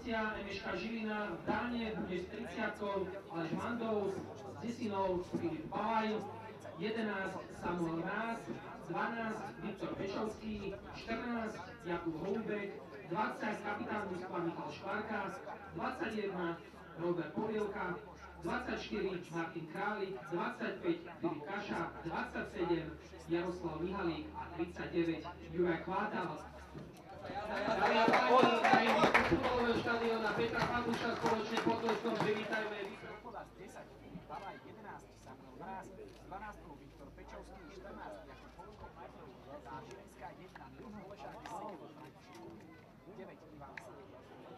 hostia MŠK Žilina v bráne bude s 30-kou Aleš Mandous, s 10 Filip Balaj, 11 Samuel Mráz, 12 Viktor Pečovský, 14 Jakub Holubek, 20 kapitán mužstva Michal Škvarka, 21 Robert Polievka, 24 Martin Králik, 25 Filip Kaša, 27 Jaroslav Mihalík a 39 Juraj Chvátal. Dámy a páni, krajiny futbalového štadióna Petra Pavluša spoločne pod tleskom privítajme Hospodář 10, Balaj 11, Samuel Mráz, 12 Viktor Pečovský, 14 Jakub Holubek, a Žilinská 1, druhú Lešák 7, 9 Ivan Slik.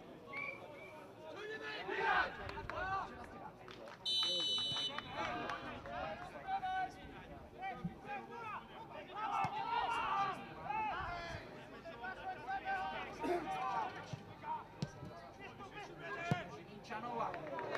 Čanova.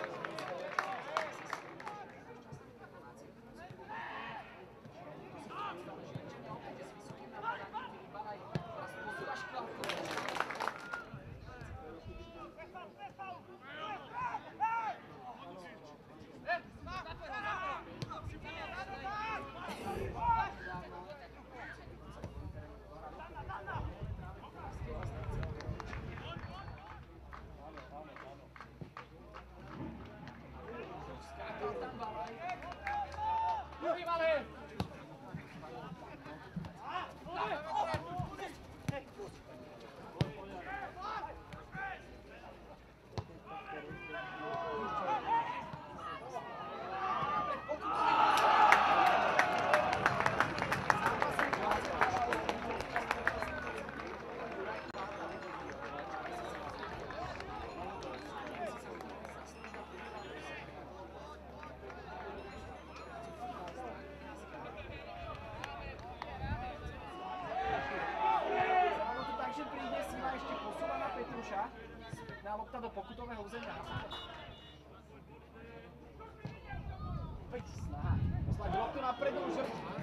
Lopta do pokutového územia. Opäť snaha. Poslať loptu napredu už.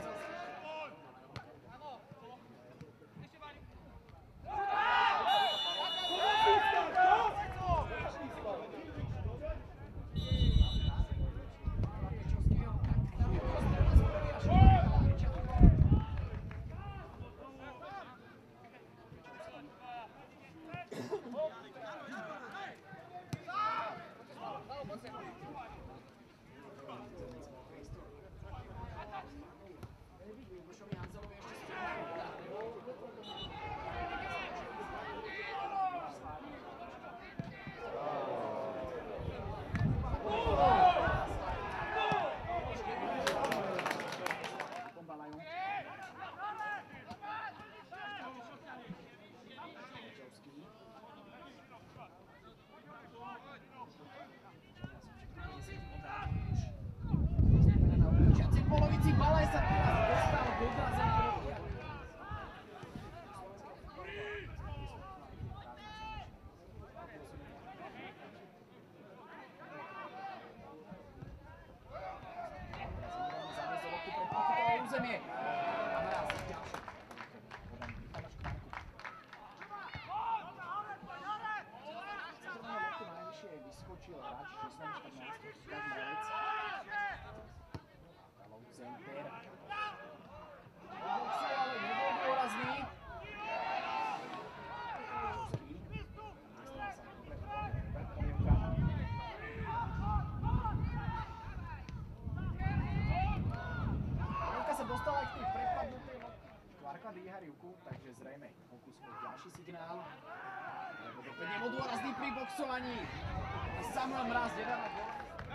Takže zrejme pokusme ďalší signál. Opäť nebodôrazný pri boxovaní. Samuel Mráz 1 na 2.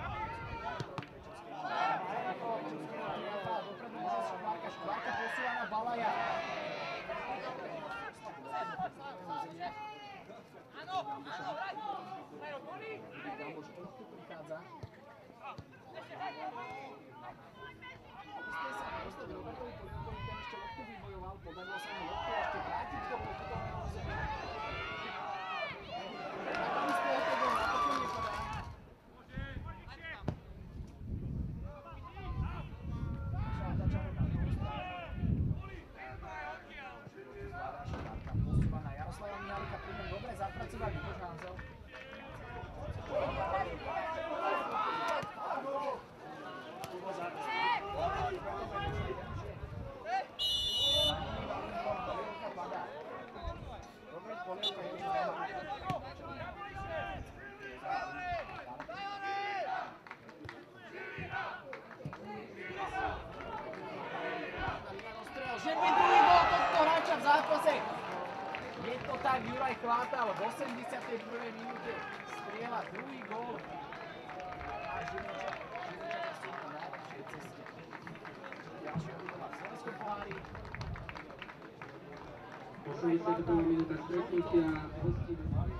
Dopredu môže Škvárka. Škvárka posúva na Balaja. Áno, Gamboš o loptu prichádza. Pokusme sa dostať Robertovi Polievkovi, ten ešte loptu vybojoval, podarilo sa mu loptu ešte vrátiť do pokutového územia. Taký z toho bol natočený podá. Šáta čarovná druhá. Zvláda Škvárka posúva na Jaroslava Mihalíka, pri tom dobre zapracovať Luboš Hanzel. tak Juraj Chvátal v 81. minúte strieľa druhý gól. A Žiliničania sú na najlepšej ceste. Ďalšia úloha v Slovenskom pohári. 82. minúta stretnutia, hostí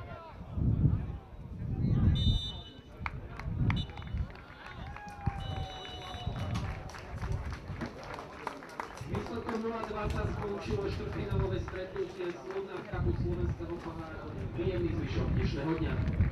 výsledkom 0-20 skončilo štvrtfinálové stretnutie Slovna v kapu Slovenského pohára. Príjemný zvyšok dnešného dňa.